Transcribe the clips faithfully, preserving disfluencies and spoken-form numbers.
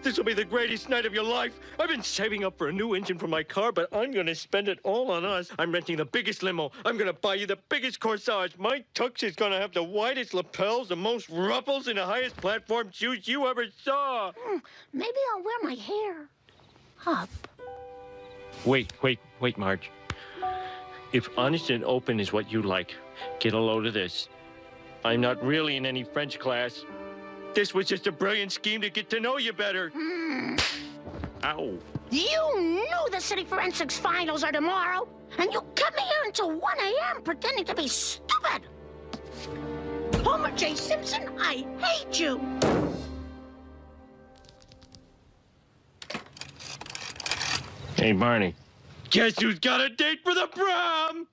This will be the greatest night of your life. I've been saving up for a new engine for my car, but I'm going to spend it all on us. I'm renting the biggest limo. I'm going to buy you the biggest corsage. My tux is going to have the widest lapels, the most ruffles, and the highest platform shoes you ever saw. Mm, maybe I'll wear my hair up. Wait, wait, wait, Marge. If honest and open is what you like, get a load of this. I'm not really in any French class. This was just a brilliant scheme to get to know you better. Mm. Ow. You knew the City Forensics finals are tomorrow, and you kept me here until one A M pretending to be stupid. Homer J. Simpson, I hate you. Hey, Barney. Guess who's got a date for the prom?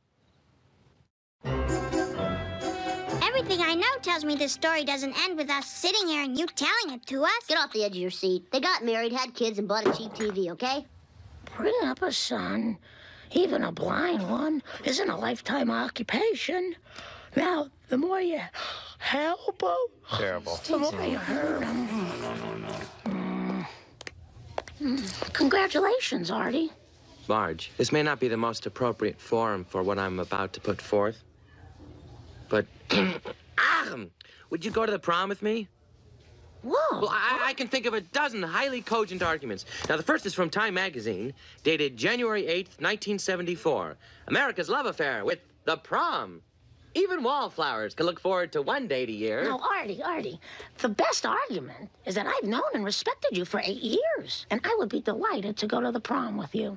Everything I know tells me this story doesn't end with us sitting here and you telling it to us. Get off the edge of your seat. They got married, had kids, and bought a cheap T V, okay? Bring up a son, even a blind one, isn't a lifetime occupation. Now, the more you help them, Terrible. the more you hurt them. Mm. Mm. Congratulations, Artie. Marge, this may not be the most appropriate forum for what I'm about to put forth, but ah, would you go to the prom with me? Whoa. Well, I, I can think of a dozen highly cogent arguments. Now, the first is from Time magazine, dated January eighth, nineteen seventy-four. America's love affair with the prom. Even wallflowers can look forward to one date a year. No, Artie, Artie, the best argument is that I've known and respected you for eight years, and I would be delighted to go to the prom with you.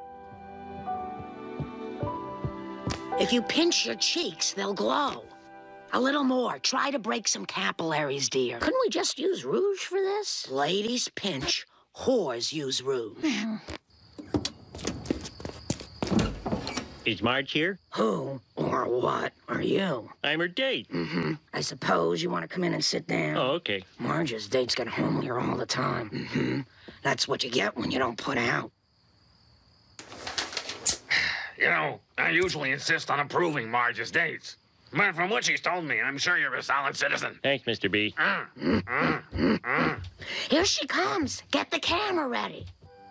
If you pinch your cheeks, they'll glow. A little more. Try to break some capillaries, dear. Couldn't we just use rouge for this? Ladies pinch, whores use rouge. Is Marge here? Who or what are you? I'm her date. Mm-hmm. I suppose you want to come in and sit down. Oh, okay. Marge's dates get home here all the time. Mm-hmm. That's what you get when you don't put out. You know, I usually insist on approving Marge's dates. But from what she's told me, I'm sure you're a solid citizen. Thanks, Mister B. Uh, uh, uh. Here she comes. Get the camera ready.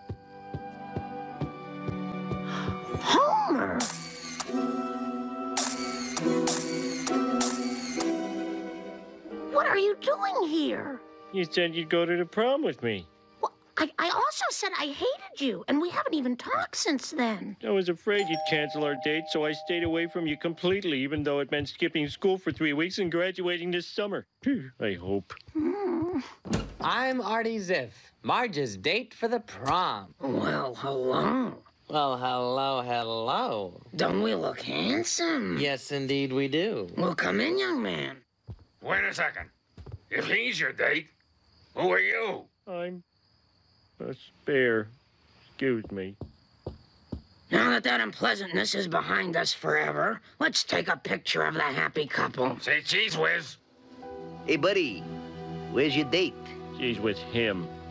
Homer! What are you doing here? You said you'd go to the prom with me. Well, I, I also said I hated you, and we haven't even talked since then. I was afraid you'd cancel our date, so I stayed away from you completely, even though it meant skipping school for three weeks and graduating this summer. I hope. Mm. I'm Artie Ziff, Marge's date for the prom. Well, hello. Well, hello, hello. Don't we look handsome? Yes, indeed we do. Well, come in, young man. Wait a second. If he's your date, who are you? I'm a spare. Excuse me. Now that that unpleasantness is behind us forever, let's take a picture of the happy couple. Say cheese whiz. Hey, buddy, where's your date? She's with him.